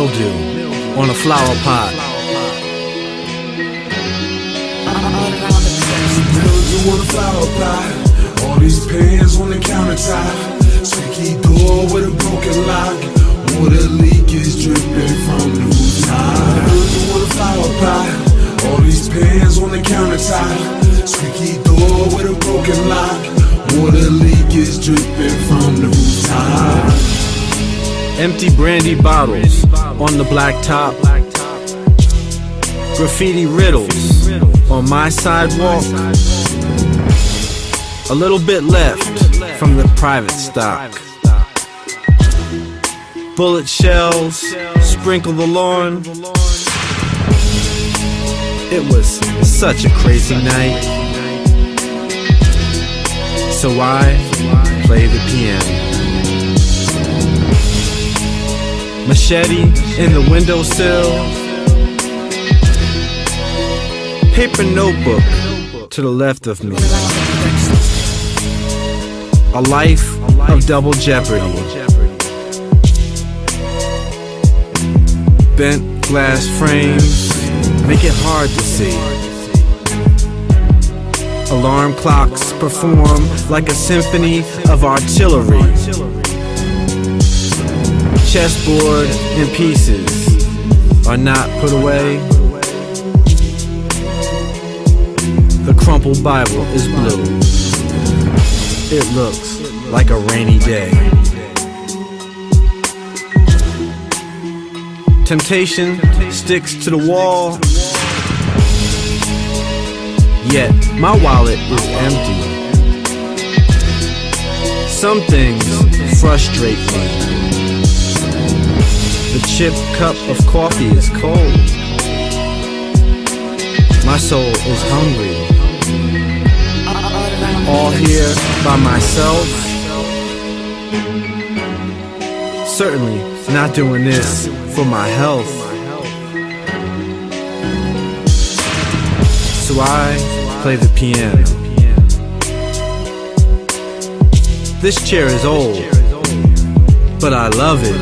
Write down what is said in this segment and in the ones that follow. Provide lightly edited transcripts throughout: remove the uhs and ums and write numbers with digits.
mildew on a flower pot. Mildew on a flower pot. All these pans on the countertop. Squeaky door with a broken lock. Water leak is dripping from the rooftop. Mildew on a flower pot. All these pans on the countertop. Squeaky door with a broken lock. Water leak is dripping from the rooftop. Empty brandy bottles on the blacktop. Graffiti riddles on my sidewalk. A little bit left from the private stock. Bullet shells sprinkle the lawn. It was such a crazy night. So I play the piano. Machete in the windowsill. Paper notebook to the left of me. A life of double jeopardy. Bent glass frames make it hard to see. Alarm clocks perform like a symphony of artillery. Chessboard in pieces are not put away. The crumpled Bible is blue. It looks like a rainy day. Temptation sticks to the wall. Yet my wallet is empty. Some things frustrate me. The chipped cup of coffee is cold. My soul is hungry. All here by myself. Certainly not doing this for my health. So I play the piano. This chair is old, but I love it.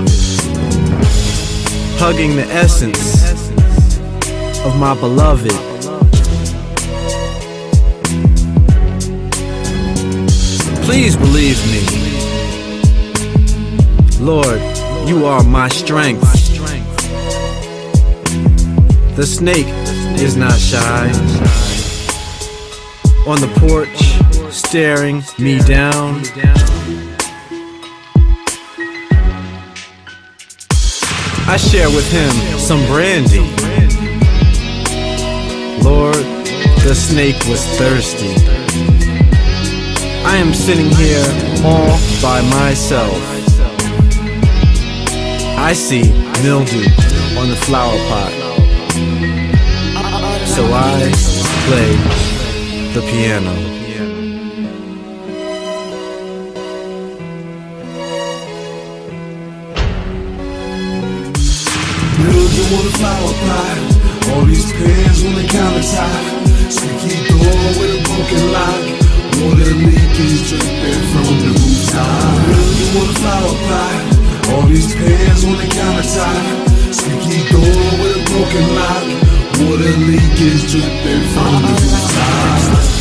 Hugging the essence of my beloved. Please believe me, Lord, you are my strength. The snake is not shy. On the porch, staring me down. I share with him some brandy. Lord, the snake was thirsty. I am sitting here all by myself. I see mildew on the flower pot. So I play the piano. Mildew on the flower pot. All these pans on the countertop. Squeaky door with a broken lock. Water leak is dripping from the rooftop. Mildew on the flower pot. All these pans on the countertop. Squeaky door with a broken lock. Water leak is dripping from the rooftop.